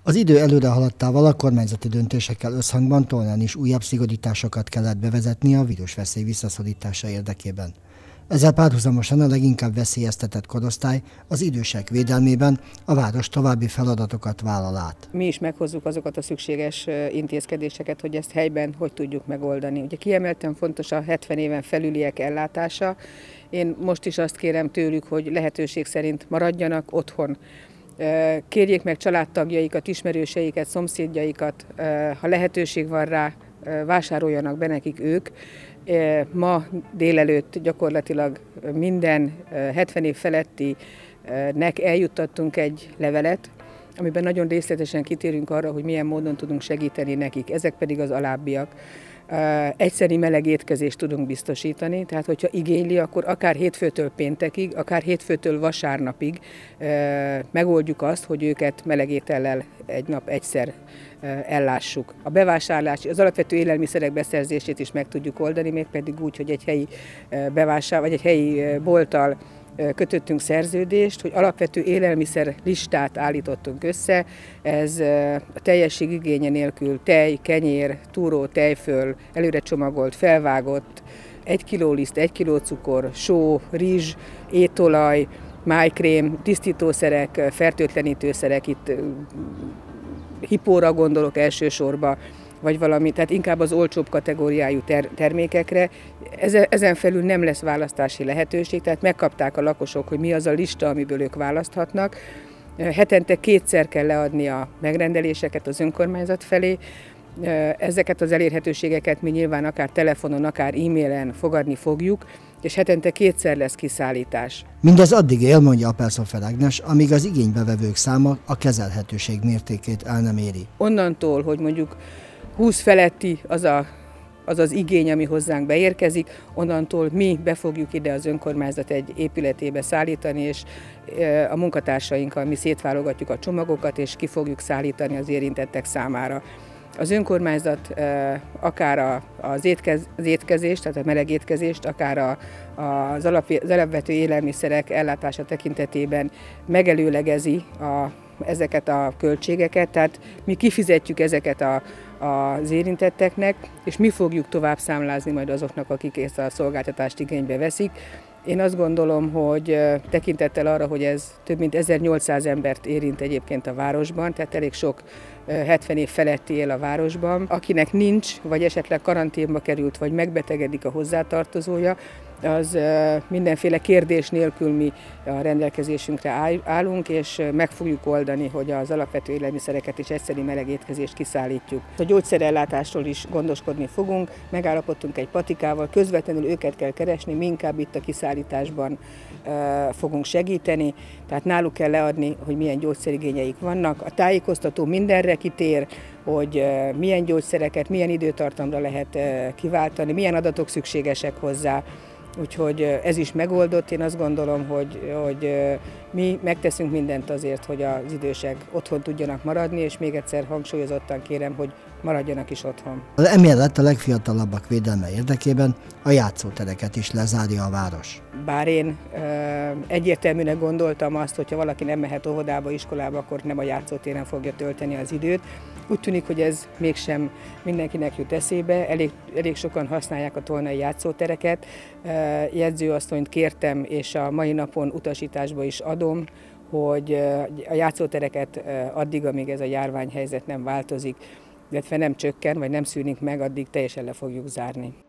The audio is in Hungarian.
Az idő előre haladtával a kormányzati döntésekkel összhangban Tolnán is újabb szigorításokat kellett bevezetni a vírusveszély visszaszorítása érdekében. Ezzel párhuzamosan a leginkább veszélyeztetett korosztály, az idősek védelmében a város további feladatokat vállal át. Mi is meghozzuk azokat a szükséges intézkedéseket, hogy ezt helyben hogy tudjuk megoldani. Ugye kiemelten fontos a 70 éven felüliek ellátása. Én most is azt kérem tőlük, hogy lehetőség szerint maradjanak otthon. Kérjék meg családtagjaikat, ismerőseiket, szomszédjaikat, ha lehetőség van rá, vásároljanak be nekik ők. Ma délelőtt gyakorlatilag minden 70 év felettinek eljuttattunk egy levelet, amiben nagyon részletesen kitérünk arra, hogy milyen módon tudunk segíteni nekik. Ezek pedig az alábbiak. Egyszeri meleg étkezést tudunk biztosítani, tehát hogyha igényli, akkor akár hétfőtől péntekig, akár hétfőtől vasárnapig megoldjuk azt, hogy őket meleg étellel egy nap egyszer ellássuk. A bevásárlás, az alapvető élelmiszerek beszerzését is meg tudjuk oldani, mégpedig úgy, hogy egy helyi vagy egy helyi bolttal kötöttünk szerződést, hogy alapvető élelmiszer listát állítottunk össze. Ez a teljesség igénye nélkül tej, kenyér, túró, tejföl, előre csomagolt, felvágott, 1 kiló liszt, 1 kiló cukor, só, rizs, étolaj, májkrém, tisztítószerek, fertőtlenítőszerek, itt hipóra gondolok elsősorban, vagy valami, tehát inkább az olcsóbb kategóriájú termékekre. Ezen felül nem lesz választási lehetőség, tehát megkapták a lakosok, hogy mi az a lista, amiből ők választhatnak. Hetente 2-szer kell leadni a megrendeléseket az önkormányzat felé. Ezeket az elérhetőségeket mi nyilván akár telefonon, akár e-mailen fogadni fogjuk, és hetente 2-szer lesz kiszállítás. Mindez addig él, mondja Apelszhofer Ágnes, amíg az igénybevevők száma a kezelhetőség mértékét el nem éri. Onnantól, hogy mondjuk 20 feletti az igény, ami hozzánk beérkezik, onnantól mi be fogjuk ide az önkormányzat egy épületébe szállítani, és a munkatársainkkal mi szétválogatjuk a csomagokat, és ki fogjuk szállítani az érintettek számára. Az önkormányzat akár az étkezést, tehát a meleg étkezést, akár az alapvető élelmiszerek ellátása tekintetében megelőlegezi ezeket a költségeket, tehát mi kifizetjük ezeket az érintetteknek, és mi fogjuk tovább számlázni majd azoknak, akik ezt a szolgáltatást igénybe veszik. Én azt gondolom, hogy tekintettel arra, hogy ez több mint 1800 embert érint egyébként a városban, tehát elég sok 70 év feletti él a városban, akinek nincs, vagy esetleg karanténba került, vagy megbetegedik a hozzátartozója, az mindenféle kérdés nélkül mi a rendelkezésünkre állunk, és meg fogjuk oldani, hogy az alapvető élelmiszereket és egyszeri meleg étkezést kiszállítjuk. A gyógyszerellátásról is gondoskodni fogunk, megállapodtunk egy patikával, közvetlenül őket kell keresni, mi inkább itt a kiszállításban fogunk segíteni, tehát náluk kell leadni, hogy milyen gyógyszerigényeik vannak. A tájékoztató mindenre kitér, hogy milyen gyógyszereket, milyen időtartamra lehet kiváltani, milyen adatok szükségesek hozzá. Úgyhogy ez is megoldott. Én azt gondolom, hogy mi megteszünk mindent azért, hogy az idősek otthon tudjanak maradni, és még egyszer hangsúlyozottan kérem, hogy maradjanak is otthon. Emellett a legfiatalabbak védelme érdekében a játszótereket is lezárja a város. Bár én egyértelműnek gondoltam azt, hogyha valaki nem mehet óvodába, iskolába, akkor nem a játszótéren fogja tölteni az időt. Úgy tűnik, hogy ez mégsem mindenkinek jut eszébe, elég sokan használják a tolnai játszótereket. Jegyzőasszonyt kértem, és a mai napon utasításba is adom, hogy a játszótereket addig, amíg ez a járványhelyzet nem változik, illetve nem csökken, vagy nem szűnik meg, addig teljesen le fogjuk zárni.